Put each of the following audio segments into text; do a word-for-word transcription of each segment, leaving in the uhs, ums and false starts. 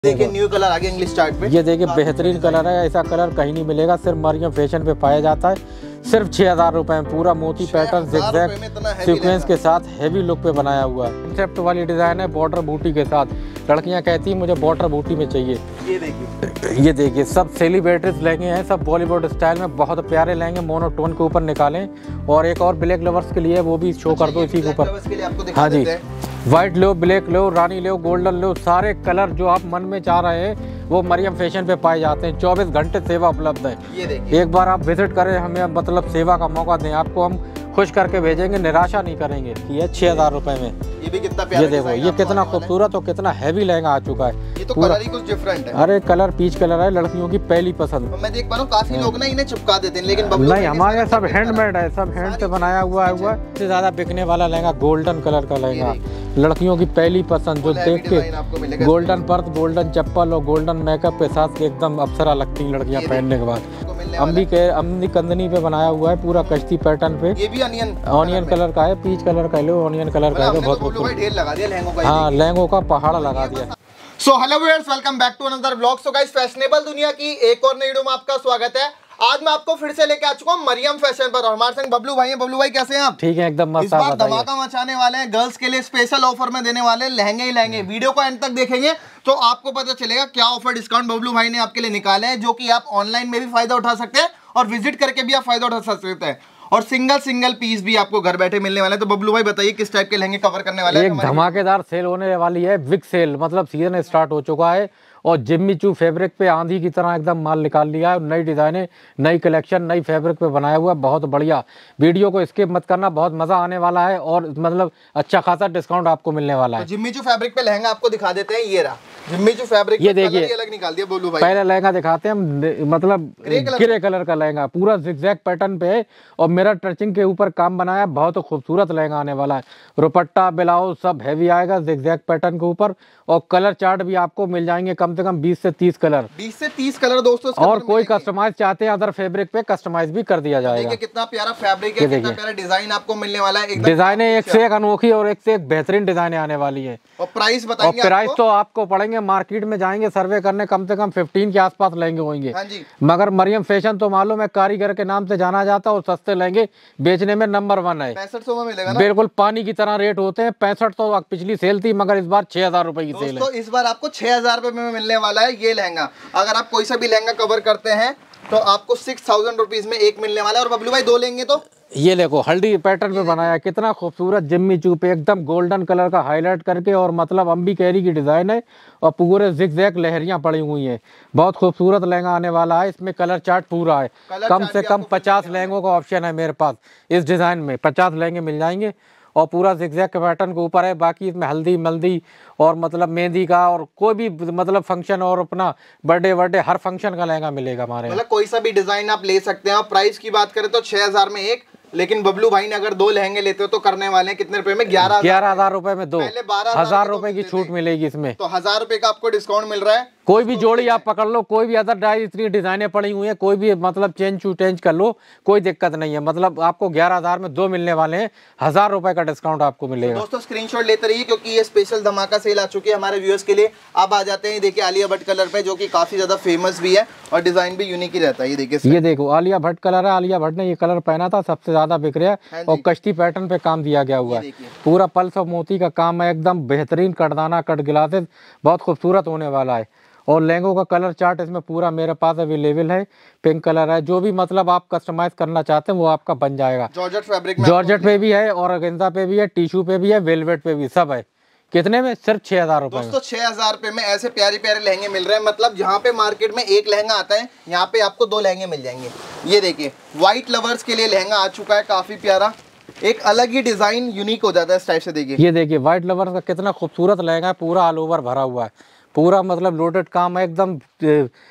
देखिए new colour आ गया English chart पे। ये देखिए बेहतरीन कलर है, ऐसा कलर कहीं नहीं मिलेगा, सिर्फ मरियम फैशन पे पाया जाता है। सिर्फ छह हजार रुपए में पूरा मोती पैटर्न ज़िगज़ैग सीक्वेंस के साथ हैवी लुक पे बनाया हुआ है। कंसेप्ट वाली डिजाइन है बॉर्डर बूटी के साथ। लड़कियां कहती हैं मुझे बॉर्डर बूटी में चाहिए। ये देखिए ये देखिए सब सेलिब्रिटीज लहंगे हैं, सब बॉलीवुड स्टाइल में बहुत प्यारे लहंगे मोनोटोन के ऊपर निकालें। और एक और ब्लैक लवर्स के लिए वो भी शो कर दो इसी के ऊपर। हाँ जी, व्हाइट लो, ब्लैक लो, रानी लो, गोल्डन लो, सारे कलर जो आप मन में चाह रहे हैं वो मरियम फैशन पे पाए जाते हैं। चौबीस घंटे सेवा उपलब्ध है। ये देखिए एक बार आप विजिट करें, हमें मतलब सेवा का मौका दें, आपको हम खुश करके भेजेंगे, निराशा नहीं करेंगे। ये छह हजार रुपए में ये भी कितना प्यारा, ये देखो ये कितना खूबसूरत और कितना हैवी लहंगा आ चुका है। ये तो कलर ही कुछ डिफरेंट है। अरे कलर पीच कलर है, लड़कियों की पहली पसंद। मैं देख पा रहा हूँ काफी लोग ना इन्हें चिपका देते हैं, लेकिन नहीं हमारे यहाँ सब हैंडमेड है, सब हैंड से बनाया हुआ है। हुआ सबसे ज्यादा बिकने वाला लहंगा गोल्डन कलर का लहंगा, लड़कियों की पहली पसंद, जो देख के गोल्डन पर्स, गोल्डन चप्पल और गोल्डन मेकअप के साथ एकदम अप्सरा लगती हैं लड़कियां पहनने के बाद। अम्बी के अम्बी कंदनी पे बनाया हुआ है, पूरा कश्ती पैटर्न पे। ये भी ऑनियन ऑनियन कलर का है, पीच कलर का लो, ऑनियन कलर का है, बहुत खूबसूरत। ढेर लगा दिया लहंगों का। हाँ लहंगों का पहाड़ लगा दिया। So hello viewers, welcome back to another vlog. So guys, fashionable दुनिया की एक और नई वीडियो में आपका स्वागत है। आज मैं आपको फिर से लेके आ चुका हूँ मरियम फैशन पर, और हमारे संग बबलू भाई हैं। बबलू भाई कैसे हैं आप? ठीक है एकदम मस्त। इस बार धमाका मचाने वाले हैं, गर्ल्स के लिए स्पेशल ऑफर में देने वाले हैं, लहंगे ही लहंगे। वीडियो को एंड तक देखेंगे तो आपको पता चलेगा क्या ऑफर डिस्काउंट बबलू भाई ने आपके लिए निकाले हैं, जो कि आप ऑनलाइन में भी फायदा उठा सकते हैं और विजिट करके भी आप फायदा उठा सकते हैं। और सिंगल सिंगल पीस भी आपको घर बैठे मिलने वाले हैं। तो बबलू भाई बताइए किस टाइप के लहंगे कवर करने वाले हैं? एक धमाकेदार सेल होने वाली है, बिग सेल, मतलब सीजन स्टार्ट हो चुका है और जिम्मी चू फैब्रिक पे आंधी की तरह एकदम माल निकाल लिया है। नई डिजाइनें, नई कलेक्शन, नई फैब्रिक पे बनाया हुआ, बहुत बढ़िया। वीडियो को स्किप मत करना, बहुत मजा आने वाला है और मतलब अच्छा खासा डिस्काउंट आपको मिलने वाला है। तो जिम्मी चू फैब्रिक पे लहंगा आपको दिखा देते हैं। ये रहा जिम्मी चू फैब्रिक, ये देखिए अलग निकाल दिया बोलू भाई। पहले लहंगा दिखाते हैं हम, मतलब ग्रे कलर का लहंगा पूरा ज़िगज़ैग पैटर्न पे है और मिरर टचिंग के ऊपर काम बनाया, बहुत खूबसूरत लहंगा आने वाला है। दुपट्टा ब्लाउज सब हैवी आएगा ज़िगज़ैग पैटर्न के ऊपर और कलर चार्ट भी आपको मिल जाएंगे कम से कम बीस से तीस कलर। बीस से तीस कलर दोस्तों। और कोई कस्टमाइज चाहते हैं अदर फैब्रिक पे कस्टमाइज भी कर दिया जाएगा। देखिए कितना प्यारा फैब्रिक है, कितना प्यारा डिजाइन आपको मिलने वाला है। डिजाइने एक से एक अनोखी और एक से एक बेहतरीन डिजाइने आने वाली है। और प्राइस बताएंगे? और प्राइस तो आपको पड़ेंगे, मार्केट में जाएंगे सर्वे करने, कम से कम फिफ्टीन के आसपास लहंगे होंगे। हाँ जी। मगर मरियम फैशन तो मालूम है कारीगर के नाम से जाना जाता है और सस्ते लहंगे बेचने में नंबर वन है। पैंसठ सौ में मिलेगा ना? बिल्कुल पानी की तरह रेट होते हैं। पैंसठ तो पिछली सेल थी, मगर इस बार छह हजार रुपए की सेल है। तो इस बार आपको छह हजार रुपए में मिलने वाला है ये लहंगा। अगर आप कोई सा भी लहंगा कवर करते हैं तो आपको सिक्स थाउजेंड रुपीज में एक मिलने वाला है। और बबलू भाई दो लेंगे तो ये देखो हल्दी पैटर्न पे बनाया है, कितना खूबसूरत जिम्मी चू पे एकदम गोल्डन कलर का हाईलाइट करके, और मतलब अम्बी कैरी की डिजाइन है और पूरे ज़िगज़ैग लहरियां पड़ी हुई हैं। बहुत खूबसूरत लहंगा आने वाला है। इसमें कलर चार्ट पूरा है, कम से कम पचास लहंगों का ऑप्शन है मेरे पास। इस डिजाइन में पचास लहंगे मिल जाएंगे और पूरा ज़िगज़ैग के पैटर्न के ऊपर है। बाकी इसमें हल्दी मल्दी और मतलब मेहंदी का और कोई भी मतलब फंक्शन और अपना बर्थडे वर्डे हर फंक्शन का लहंगा मिलेगा हमारे। मतलब कोई सा भी डिजाइन आप ले सकते हैं। और प्राइस की बात करें तो छह हजार में एक, लेकिन बबलू भाई ने अगर दो लहंगे लेते हो तो करने वाले हैं कितने रुपए में? ग्यारह ग्यारह हजार रुपए में दो। पहले बारह हजार रुपए की छूट मिलेगी इसमें। तो हजार रुपए का आपको डिस्काउंट मिल रहा है। कोई भी जोड़ी आप पकड़ लो, कोई भी अदर डाई, इतनी डिजाइनें पड़ी हुई हैं, कोई भी मतलब चेंज चू चेंज कर लो, कोई दिक्कत नहीं है। मतलब आपको ग्यारह हजार में दो मिलने वाले हैं, हजार रुपए का डिस्काउंट आपको मिलेगा। दोस्तों स्क्रीनशॉट लेते रहिए क्योंकि ये स्पेशल धमाका सेल आ चुकी है हमारे व्यूअर्स के लिए। अब आ जाते हैं, देखिए आलिया भट्ट कलर पे, जो कि काफी ज्यादा फेमस भी है और डिजाइन भी यूनिक ही रहता है। ये देखिए, ये देखो आलिया भट्ट कलर है। आलिया भट्ट ने ये कलर पहना था, सबसे ज्यादा बिक रहा है और कश्ती पैटर्न पे काम दिया गया हुआ है। पूरा पल्स और मोती का काम है, एकदम बेहतरीन कटदाना कट गिलासेस, बहुत खूबसूरत होने वाला है। और लहंगों का कलर चार्ट इसमें पूरा मेरे पास अवेलेबल है। पिंक कलर है, जो भी मतलब आप कस्टमाइज करना चाहते हैं वो आपका बन जाएगा। जॉर्जेट फैब्रिक में, जॉर्जेट पे भी है और ऑर्गेन्जा पे भी है, टिश्यू पे भी है, वेलवेट पे भी, सब है। कितने में? सिर्फ छह हजार रुपए। दोस्तों छह हजार रुपए में ऐसे प्यारे प्यारे लहंगे मिल रहे हैं। मतलब जहाँ पे मार्केट में एक लहंगा आता है, यहाँ पे आपको दो लहंगे मिल जाएंगे। ये देखिए व्हाइट लवर्स के लिए लहंगा आ चुका है, काफी प्यारा, एक अलग ही डिजाइन यूनिक हो जाता है इस टाइप से। देखिए ये देखिए व्हाइट लवर्स का कितना खूबसूरत लहंगा है, पूरा ऑल ओवर भरा हुआ है, पूरा मतलब लोडेड काम है, एकदम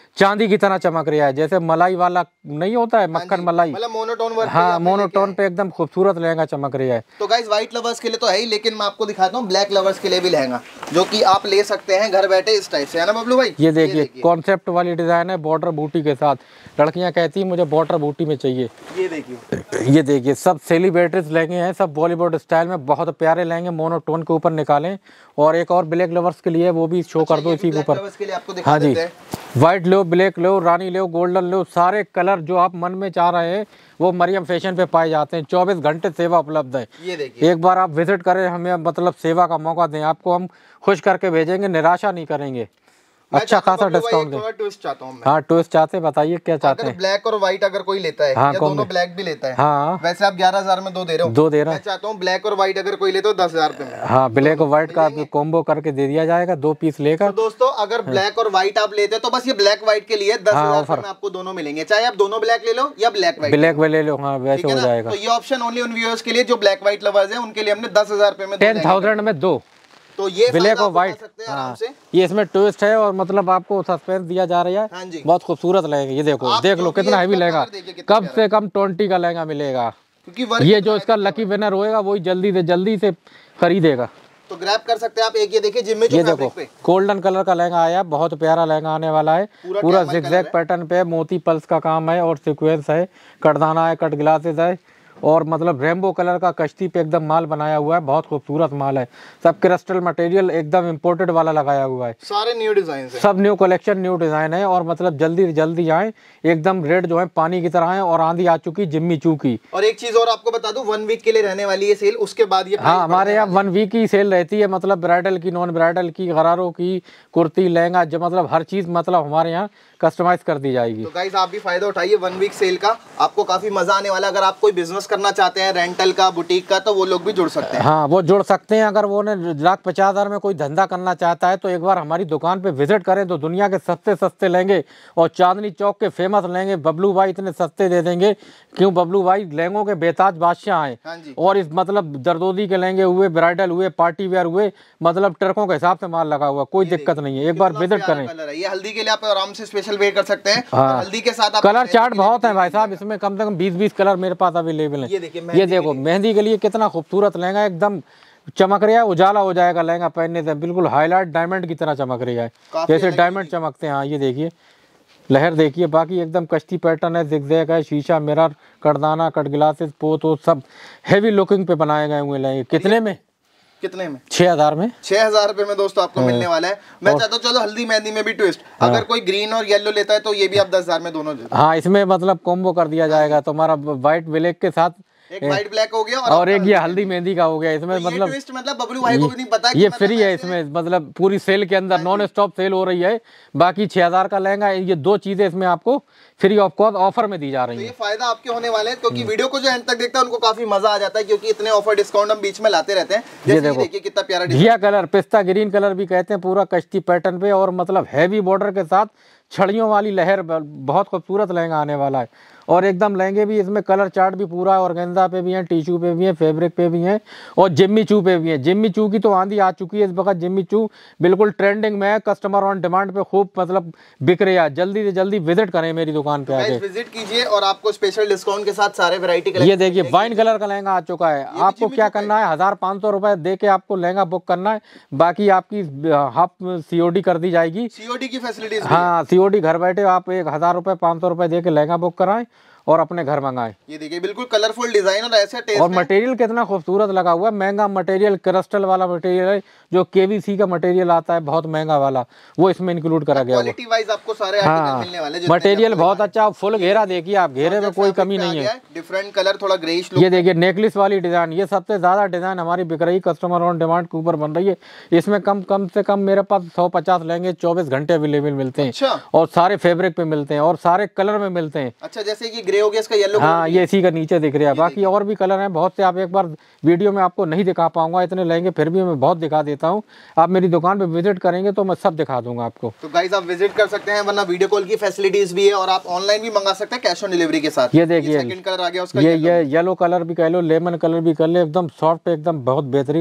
चांदी की तरह चमक रहा है, जैसे मलाई वाला नहीं होता है, मक्खन मलाई, मतलब मोनोटोन वर्क। हाँ, मोनोटोन पे एकदम खूबसूरत लहंगा चमक रहा है। तो गाइस व्हाइट लवर्स के लिए तो है ही, लेकिन मैं आपको दिखाता हूँ ब्लैक लवर्स के लिए भी लहंगा, जो कि आप ले सकते हैं घर बैठे इस टाइप से, है ना बबलू भाई। ये देखिए कॉन्सेप्ट वाली डिजाइन है, बॉर्डर बूटी के साथ। लड़कियां कहती हैं मुझे बॉर्डर बूटी में चाहिए। ये देखिए, ये देखिए सब सेलिब्रिटीज लहंगे हैं, सब बॉलीवुड स्टाइल में, बहुत प्यारे लहंगे मोनोटोन के ऊपर निकालें। और एक और ब्लैक लवर्स के लिए वो भी शो कर दो इसी के ऊपर। हाँ जी, व्हाइट लो, ब्लैक लो, रानी लो, गोल्डन लो, सारे कलर जो आप मन में चाह रहे हैं वो मरियम फैशन पे पाए जाते हैं। चौबीस घंटे सेवा उपलब्ध है। ये देखिए, एक बार आप विजिट करें, हमें मतलब सेवा का मौका दें, आपको हम खुश करके भेजेंगे, निराशा नहीं करेंगे। अच्छा खासा डिस्काउंट थोड़ा ट्विस्ट चाहता हूं मैं। हाँ, ट्विस्ट चाहते हैं, बताइए क्या चाहते हैं। ब्लैक और व्हाइट अगर कोई लेता है, हाँ, या दोनों ब्लैक भी लेता है, हाँ, वैसे आप ग्यारह हजार में दो दे रहे हो, दो दे रहे हैं। मैं चाहता हूँ ब्लैक और व्हाइट अगर कोई लेते हो दस हजार रुपए। हाँ, ब्लैक और व्हाइट का कॉम्बो करके दे दिया जाएगा, दो पीस लेकर। तो दोस्तों अगर ब्लैक और व्हाइट आप लेते हो तो बस ये ब्लैक व्हाइट के लिए दस हजार में आपको दोनों मिलेंगे, चाहे आप दोनों ब्लैक ले लो या ब्लैक व्हाइट ब्लैक ले लो। हाँ, वैसे हो जाएगा। तो ये ऑप्शन ओनली उन व्यूअर्स के लिए जो ब्लैक व्हाइट लवर्स हैं, उनके लिए हमने दस हजार रुपए में टेन थाउजेंड में दो, तो ये ब्लैक और व्हाइट। हाँ, ये इसमें ट्विस्ट है और मतलब आपको सस्पेंस दिया जा रहा है। हाँ जी, बहुत खूबसूरत लहंगा। ये देखो, देख लो कितना हैवी लहंगा, कम से कम ट्वेंटी का लहंगा मिलेगा। क्योंकि ये जो इसका लकी विनर होएगा वही जल्दी से जल्दी से खरीदेगा। तो ग्रैब कर सकते हैं आप। एक ये देखिए जिम में ये देखो गोल्डन कलर का लहंगा आया, बहुत प्यारा लहंगा आने वाला है, पूरा जिगजैग पैटर्न पे, मोती पल्स का काम है और सीक्वेंस है, कटदाना है, कट ग्लासेस है और मतलब रेनबो कलर का कश्ती पे एकदम माल बनाया हुआ है, बहुत खूबसूरत माल है। सब क्रिस्टल मटेरियल एकदम इंपोर्टेड वाला लगाया हुआ है, सारे न्यू डिजाइन है, सब न्यू कलेक्शन न्यू डिजाइन है। और मतलब जल्दी जल्दी आए, एकदम रेट जो है पानी की तरह है और आंधी आ चुकी जिम्मी चू की। और एक चीज और आपको बता दूं, वन वीक के लिए रहने वाली है सेल, उसके बाद ये हाँ, हमारे यहाँ वन वीक की सेल रहती है, मतलब ब्राइडल की, नॉन ब्राइडल की, गरारों की, कुर्ती, लहंगा, जो मतलब हर चीज मतलब हमारे यहाँ कस्टमाइज कर दी जाएगी। तो गाइस आप भी फायदा उठाइए वन वीक सेल का, आपको काफी मजा आने वाला है। अगर आप कोई बिजनेस करना चाहते हैं रेंटल का, बुटीक का, तो वो लोग भी जुड़ सकते हैं। हाँ, वो जुड़ सकते हैं। अगर वो ने लाख पचास हजार में कोई धंधा करना चाहता है तो एक बार हमारी दुकान पे विजिट करें, तो दुनिया के सस्ते सस्ते लहंगे और चांदनी चौक के फेमस लहंगे बबलू भाई इतने सस्ते दे देंगे। क्यों, बबलू भाई लहंगों के बेताज बादशाह हैं। हाँ और इस मतलब दरदोदी के लहंगे हुए, ब्राइडल हुए, पार्टी वेयर हुए, मतलब ट्रकों के हिसाब से माल लगा हुआ, कोई दिक्कत नहीं है। एक बार विजिट करें। ये हल्दी के लिए आप आराम से स्पेशल वेयर कर सकते हैं। हाँ, हल्दी के साथ कलर चार्ट बहुत है भाई साहब, इसमें कम से कम बीस बीस कलर मेरे पास अवेलेबल है। ये देखिए, ये देखो मेहंदी के लिए कितना खूबसूरत लहंगा, एकदम चमक रहा है, उजाला हो जाएगा लहंगा पहनने से, बिल्कुल हाईलाइट डायमंड की तरह चमक रही है, जैसे डायमंड चमकते हैं। हाँ, ये देखिए लहर देखिए, बाकी एकदम कश्ती पैटर्न है, जिगजैग है, शीशा, मिरर, कटदाना, कट ग्लासेस, पोत वो सब हेवी लुकिंग पे बनाए गए हुए लहंगे। कितने में? कितने में? छह हजार में। छह हजार रुपए में दोस्तों आपको मिलने वाला है। मैं चाहता हूँ चलो हल्दी मेहंदी में भी ट्विस्ट, अगर कोई ग्रीन और येलो लेता है तो ये भी आप दस हजार में दोनों दे दो। हाँ, इसमें मतलब कॉम्बो कर दिया जाएगा, तो हमारा व्हाइट ब्लैक के साथ एक व्हाइट ब्लैक हो गया और, और एक ये हल्दी मेहंदी का हो गया। इसमें तो मतलब ट्विस्ट मतलब बबलू भाई को भी नहीं पता ये फ्री है इसमें, मतलब पूरी सेल के अंदर नॉन स्टॉप सेल हो रही है। बाकी छह हजार का लहंगा, ये दो चीजें इसमें आपको फ्री ऑफ कॉस्ट ऑफर में दी जा रही है। है। ये फायदा आपके होने वाले हैं, क्योंकि वीडियो को जो एंड तक देखता है उनको काफी मजा आ जाता है, क्योंकि इतने ऑफर डिस्काउंट हम बीच में लाते रहते हैं। ये देखो देखिए कितना प्यारा घिया कलर, पिस्ता ग्रीन कलर भी कहते हैं, पूरा कश्ती पैटर्न पे और मतलब हैवी बॉर्डर के साथ छड़ियों वाली लहर, बहुत खूबसूरत लहंगा आने वाला है। और एकदम लहंगे भी इसमें कलर चार्ट भी पूरा है, ऑर्गेन्जा पे भी है, टिश्यू पे भी है, फैब्रिक पे भी है और जिम्मी चू पे भी है। जिम्मी चू की तो आंधी आ चुकी है इस वक्त, जिम्मी चू बिल्कुल ट्रेंडिंग में है, कस्टमर ऑन डिमांड पे खूब मतलब बिक रही है। जल्दी से जल्दी विजिट करें मेरी दुकान पे आके, विजिट कीजिए और आपको स्पेशल डिस्काउंट के साथ सारे वैरायटी। ये देखिए वाइन कलर का लहंगा आ चुका है। आपको क्या करना है, हजार पाँच सौ रुपए दे के आपको लहंगा बुक करना है, बाकी आपकी हाफ सीओडी कर दी जाएगी। सीओडी की फैसिलिटीज? हाँ, सीओडी घर बैठे आप एक हजार रुपए पाँच सौ रुपए दे के लहंगा बुक कराएं और अपने घर मंगाएं। ये देखिए बिल्कुल कलरफुल डिजाइन और ऐसे टेस्ट, और मटेरियल कितना खूबसूरत लगा हुआ है, महंगा मटेरियल, क्रिस्टल वाला मटेरियल है, जो केवीसी का मटेरियल आता है बहुत महंगा वाला, वो इसमें इंक्लूड करा गया। क्वालिटी वाइज आपको सारे आर्टिकल मिलने वाले, मटेरियल बहुत अच्छा, फुल घेरा देखिए आप, घेरे में कोई कमी नहीं है। डिफरेंट कलर, थोड़ा ग्रेइश लुक। ये देखिए नेकलेस वाली डिजाइन, ये सबसे ज्यादा डिजाइन हमारी बिक रही, कस्टमर ऑन डिमांड के ऊपर बन रही है। इसमें कम कम से कम मेरे पास सौ पचास लहंगे चौबीस घंटे अवेलेबल मिलते हैं। और सारे फैब्रिक पे मिलते हैं और सारे कलर में मिलते हैं। अच्छा, जैसे कि ग्रे हो गया, इसका येलो। हाँ, ये इसी का नीचे दिख रहा है, बाकी और भी कलर हैं बहुत से। आप एक बार वीडियो में आपको नहीं दिखा पाऊंगा इतने लहंगे, फिर भी मैं बहुत दिखा देता हूँ। आप मेरी दुकान पे विजिट करेंगे तो मैं सब दिखा दूंगा आपको। तो गाइस आप विजिट कर सकते हैं, वरना वीडियो कॉल की फैसिलिटीज भी है और आप ऑनलाइन भी मंगा सकते हैं कैश ऑन डिलीवरी के साथ। ये देखिए सेकंड कलर आ गया उसका, ये ये येलो कलर भी कह लो, लेमन कलर भी कर ले, एकदम सॉफ्ट, एकदम बहुत बेहतरीन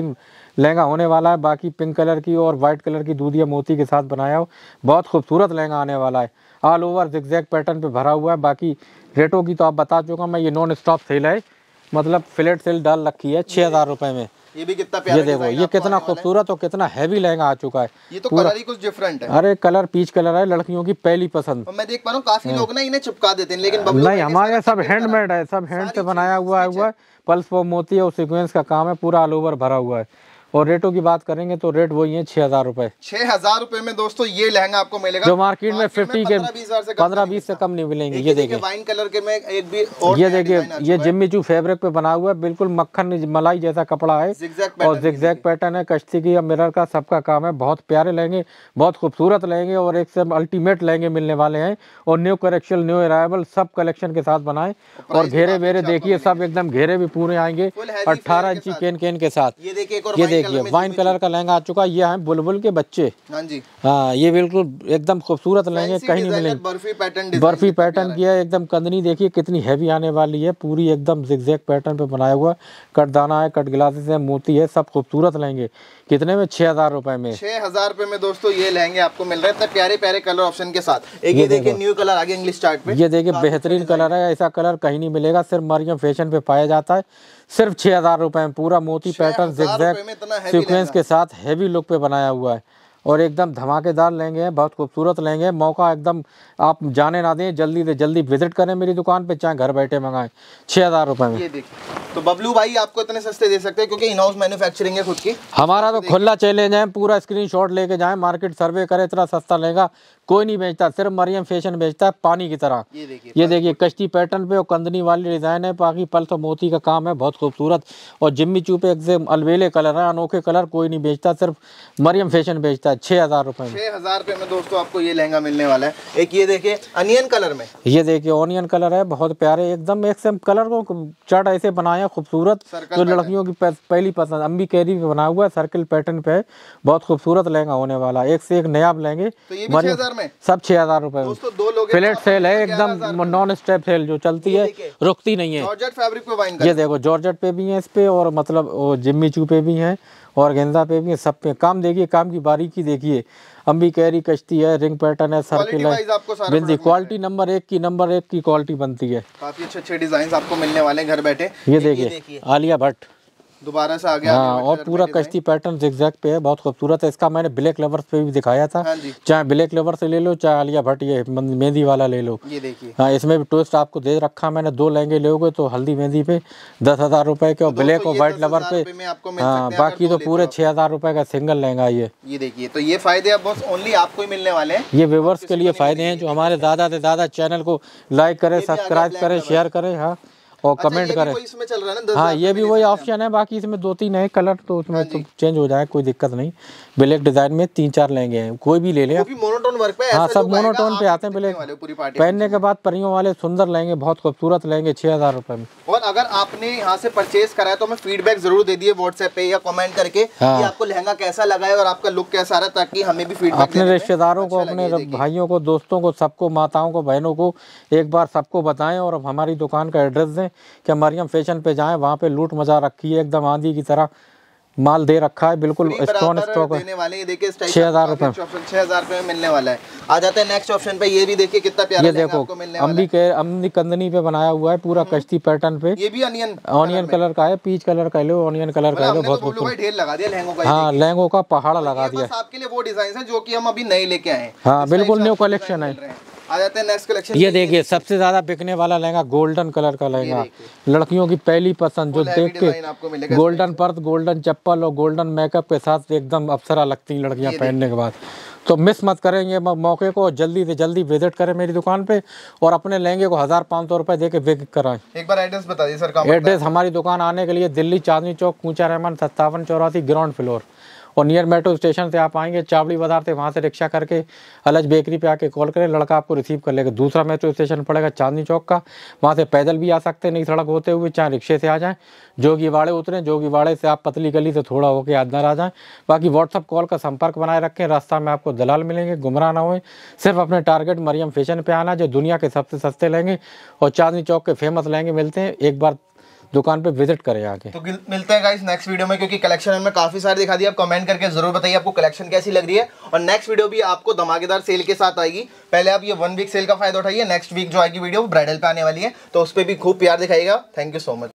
लहंगा होने वाला है। बाकी पिंक कलर की और वाइट कलर की दूधिया मोती के साथ बनाया हो, बहुत खूबसूरत लहंगा आने वाला है। ऑल ओवर जिगजैग पैटर्न पे भरा हुआ है। बाकी रेटों की तो आप बता चुका मैं, ये नॉन स्टॉप सेल है, मतलब फ्लैट सेल डाल रखी है छः हज़ार रुपये में। ये भी कितना प्यारा ये देखो ये कितना खूबसूरत और कितना हैवी लहंगा आ चुका है। ये तो कलर ही कुछ डिफरेंट है। अरे कलर पीच कलर है, लड़कियों की पहली पसंद। और मैं देख पा रहा हूँ काफी लोग ना इन्हें चिपका देते हैं, लेकिन नहीं हमारे सब हैंडमेड है, सब हैंड से बनाया हुआ है हुआ है पल्स वो मोती और सीक्वेंस का काम है, पूरा ऑल ओवर भरा हुआ है। और रेटों की बात करेंगे तो रेट वही है छह हजार रुपए। छह हजार रुपए में दोस्तों ये लहंगा आपको मिलेगा, जो मार्केट में फिफ्टी के पंद्रह बीस से कम नहीं मिलेंगे। ये देखिए वाइन कलर के में एक भी और ये देखिए ये जिम्मी चू फैब्रिक पे बना हुआ है, बिल्कुल मक्खन मलाई जैसा कपड़ा है और जिगजैग पैटर्न है, कश्ती की या मिरर का सबका काम है। बहुत प्यारे लहंगे, बहुत खूबसूरत लहंगे और एक से अल्टीमेट लहंगे मिलने वाले हैं। और न्यू कलेक्शन न्यू अराइवल सब कलेक्शन के साथ बनाए। और घेरे वेरे देखिए सब एकदम घेरे भी पूरे आएंगे अट्ठारह इंची केन केन के साथ। ये देखिए वाइन कलर का लहंगा आ चुका है। ये है बुलबुल के बच्चे। हाँ जी हाँ, ये बिल्कुल एकदम खूबसूरत लहंगे, कहीं नहीं मिलेंगे। बर्फी पैटर्न बर्फी पैटर्न किया है एकदम। कंदनी देखिए कितनी हैवी आने वाली है, पूरी एकदम जिगजैग पैटर्न पे बनाया हुआ। कट दाना है, कट ग्लासेस है, मोती है, सब खूबसूरत लहंगे। कितने में? छह हजार रुपए में। छह हजार रुपए में दोस्तों ये लहंगे आपको मिल रहे हैं, इतने प्यारे प्यारे कलर ऑप्शन के साथ। एक ये देखिए न्यू कलर आ गया इंग्लिश चार्ट पे। ये देखिए बेहतरीन कलर है, ऐसा कलर कहीं नहीं मिलेगा, सिर्फ मरियम फैशन पे पाया जाता है। सिर्फ छह हजार रुपए में पूरा मोती पैटर्न जिगजैग सीक्वेंस के साथ हैवी लुक पे बनाया हुआ है। और एकदम धमाकेदार लहंगे हैं, बहुत खूबसूरत लहंगे हैं। मौका एकदम आप जाने ना दें, जल्दी से जल्दी विजिट करें मेरी दुकान पे, चाहे घर बैठे मंगाएं। छह हजार रुपए में। ये देखिए तो बबलू भाई आपको इतने सस्ते दे सकते हैं क्योंकि इन हाउस मैन्युफैक्चरिंग है खुद की। हमारा तो खुला चैलेंज है, पूरा स्क्रीनशॉट लेके जाएं, मार्केट सर्वे करें, इतना सस्ता लहंगा कोई नहीं बेचता, सिर्फ मरियम फैशन बेचता है पानी की तरह। ये देखिए ये देखिए कश्ती पैटर्न पे और कंदनी वाली डिजाइन है, बाकी पल्स और मोती का काम है, बहुत खूबसूरत। और जिम्मी चू पे एकदम अलबेले कलर है, अनोखे कलर कोई नहीं बेचता, सिर्फ मरियम फैशन बेचता है। छह हजार रुपए में। छह हजार रुपए में दोस्तों आपको ये लहंगा मिलने वाला है। एक ये देखिए अनियन कलर में, ये देखिए ऑनियन कलर है, बहुत प्यारे एकदम एक सेम कलर को चट ऐसे बनाया खूबसूरत, जो लड़कियों की पहली पसंद। अम्बी कैरी पे बना हुआ है, सर्कल पैटर्न पे है, बहुत खूबसूरत लहंगा होने वाला है। एक से एक नया लहंगे तो ये भी छह हजार में, सब छह हजार रुपए में। दो लोग फ्लैट सेल है एकदम, नॉन स्टेप सेल जो चलती है, रुकती नहीं है। जॉर्जेट फैब्रिक पे वाइन ये देखो जॉर्जेट पे भी है इस पे, और मतलब जिम्मी चू पे भी है और गेंदा पे भी है, सब पे काम देखिए, काम की बारीकी देखिए। अम्बी कैरी कश्ती है, रिंग पैटर्न है, सर्किल है, बिंदी क्वालिटी नंबर एक की नंबर एक की क्वालिटी बनती है। काफी अच्छे अच्छे डिजाइन आपको मिलने वाले हैं घर बैठे। ये देखिए आलिया भट्ट दोबारा से आ गया। हाँ, और पूरा कश्ती पैटर्न जिगजैग पे है, बहुत खूबसूरत है। इसका मैंने ब्लैक लवर्स पे भी दिखाया था। हाँ, चाहे ब्लैक लवर से ले लो, चाहे आलिया भट्ट ये मेहंदी वाला ले लो। ये देखिए हाँ, इसमें भी ट्विस्ट आपको दे रखा मैंने। दो लहंगे लोगे तो हल्दी मेहंदी पे दस हजार रुपए के, और ब्लैक और व्हाइट लवर पे हाँ, बाकी तो पूरे छह हजार रुपए का सिंगल लहंगा। ये ये देखिए तो ये फायदे अब बस ओनली आपको ही मिलने वाले हैं। ये व्यूअर्स के लिए फायदे हैं जो हमारे ज्यादा से ज्यादा चैनल को लाइक करें, सब्सक्राइब करें, शेयर करें। हाँ, और अच्छा, कमेंट करें। इसमें चल रहा है ना, हाँ ये भी वही ऑप्शन है। बाकी इसमें दो तीन नए कलर तो उसमें तो चेंज हो जाए, कोई दिक्कत नहीं। ब्लैक डिजाइन में तीन चार लेंगे, कोई भी ले लें। मोनोटोन वर्क पे हाँ, सब मोनोटोन पे आते हैं ब्लैक। पहनने के बाद परियों वाले सुंदर लेंगे, बहुत खूबसूरत लेंगे, छह हजार रुपए में। और अगर आपने यहाँ से परचेज करा है तो हमें फीडबैक जरूर दे दिए व्हाट्सएप पे या कमेंट करके कि आपको लहंगा कैसा लगा है और आपका लुक कैसा आ रहा है, ताकि हमें भी फीडबैक अपने रिश्तेदारों को, अपने भाइयों को, दोस्तों को, सबको, माताओं को, बहनों को एक बार सबको बताएं। और हमारी दुकान का एड्रेस दें कि मरियम फैशन पे जाएं, वहाँ पे लूट मचा रखी है, एकदम आंधी की तरह माल दे रखा है, बिल्कुल स्टोन स्टॉक देने वाले हैं। देखिए छह हजार रुपए छह हजार रुपए में मिलने वाला है। आ जाते हैं नेक्स्ट ऑप्शन पे। ये भी देखिए कितना प्यारा ये देखो अम्बी के अम्बी कंदनी पे बनाया हुआ है, पूरा कश्ती पैटर्न पे। ये भी अनियन ऑनियन कलर का है, पीच कलर का लो, ऑनियन कलर का लो, बहुत खूबसूरत। ढेर लगा दिया लहंगों का। हाँ, लहंगों का पहाड़ लगा दिया। आपके लिए वो डिजाइन है जो कि हम अभी नए लेके आए हैं। हाँ, बिल्कुल न्यू कलेक्शन है। आ जाते हैं नेक्स्ट कलेक्शन। ये देखिए सबसे ज्यादा बिकने वाला लहंगा गोल्डन कलर का लहंगा, लड़कियों की पहली पसंद, जो देख के गोल्डन पर्स, गोल्डन चप्पल और गोल्डन मेकअप के साथ एकदम अप्सरा लगती हैं लड़कियां पहनने के बाद। तो मिस मत करेंगे मौके को, जल्दी से जल्दी विजिट करें मेरी दुकान पे और अपने लहंगे को हजार पाँच सौ रुपए दे के विजिट कराएं। एक बार एड्रेस बता दीजिए सर। एड्रेस हमारी दुकान आने के लिए दिल्ली चांदनी चौक, कूचा रहमान सत्तावन चौरासी, ग्राउंड फ्लोर। और नियर मेट्रो स्टेशन से आप आएंगे चावड़ी बाजार से, वहाँ से रिक्शा करके अलज बेकरी पे आके कॉल करें, लड़का आपको रिसीव कर लेगा। दूसरा मेट्रो स्टेशन पड़ेगा चांदनी चौक का, वहाँ से पैदल भी आ सकते हैं, नई सड़क होते हुए, चाहे रिक्शे से आ जाएं। जोगीवाड़े उतरें, जोगीवाड़े से आप पतली गली से थोड़ा होकर अंदर आ जाएं। बाकी व्हाट्सअप कॉल का संपर्क बनाए रखें, रास्ता में आपको दलाल मिलेंगे, गुमराह ना होए। सिर्फ अपने टारगेट मरियम फैशन पे आना, जो दुनिया के सबसे सस्ते लेंगे और चांदनी चौक के फेमस लेंगे मिलते हैं। एक बार दुकान पे विजिट करें आके। तो मिलते हैं गाइस नेक्स्ट वीडियो में, क्योंकि कलेक्शन हमने काफी सारे दिखा दिया। आप कमेंट करके जरूर बताइए आपको कलेक्शन कैसी लग रही है, और नेक्स्ट वीडियो भी आपको धमाकेदार सेल के साथ आएगी। पहले आप ये वन वीक सेल का फायदा उठाइए, नेक्स्ट वीक जो आएगी वीडियो ब्राइडल पे आने वाली है, तो उस पर भी खूब प्यार दिखाइएगा। Thank you so much.